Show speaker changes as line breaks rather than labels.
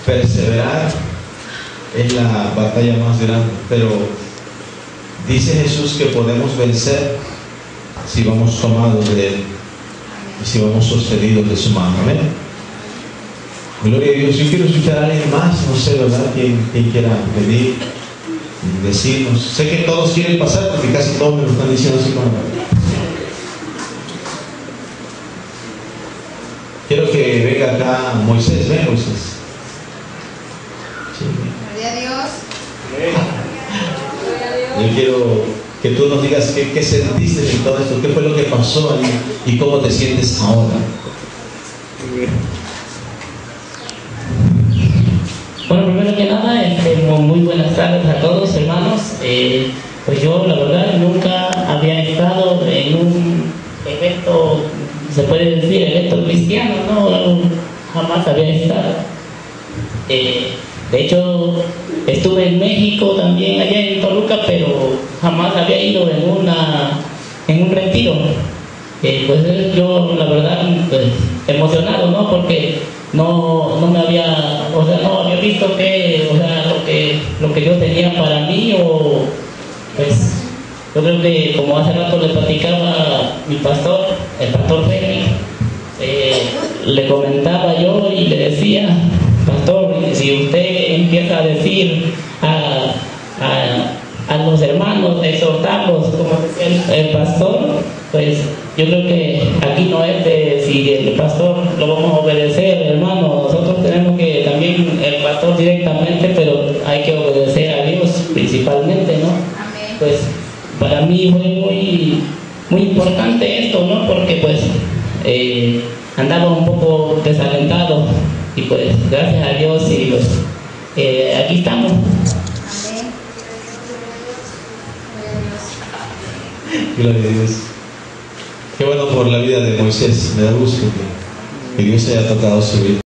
perseverar es la batalla más grande, pero dice Jesús que podemos vencer si vamos tomados de Él y si vamos sostenidos de su mano. Amén. Gloria a Dios. Yo quiero escuchar a alguien más, no sé, ¿verdad? ¿Quién quiera venir y decirnos? Sé que todos quieren pasar porque casi todos me lo están diciendo así como... Quiero que venga acá Moisés. Ven, Moisés. Sí.
Gloria a Dios.
Yo quiero que tú nos digas qué sentiste en todo esto, qué fue lo que pasó ahí y cómo te sientes ahora.
Bueno, primero que nada, muy buenas tardes a todos, hermanos. Pues yo, la verdad, nunca había estado en un evento, se puede decir, evento cristiano, ¿no? Jamás había estado. De hecho, estuve en México también, allá en Toluca, pero jamás había ido en un retiro. Pues yo, la verdad, pues, emocionado, ¿no? Porque no me había, o sea, no había visto que, o sea, lo que yo tenía para mí, o pues yo creo que como hace rato le platicaba mi pastor, el pastor Félix, le comentaba yo y le decía: pastor, si usted empieza a decir a los hermanos, exhortarlos, como decía el pastor, pues yo creo que aquí no es de si el pastor lo vamos a obedecer, hermano. Nosotros tenemos que también, el pastor directamente, pero hay que obedecer a Dios principalmente, ¿no?
Amén.
Pues para mí fue muy importante esto, ¿no? Porque pues andaba un poco desalentado y pues gracias a Dios y pues aquí estamos.
Amén.
Gloria a Dios. Qué bueno por la vida de Moisés. Me da gusto que Dios haya tocado su vida.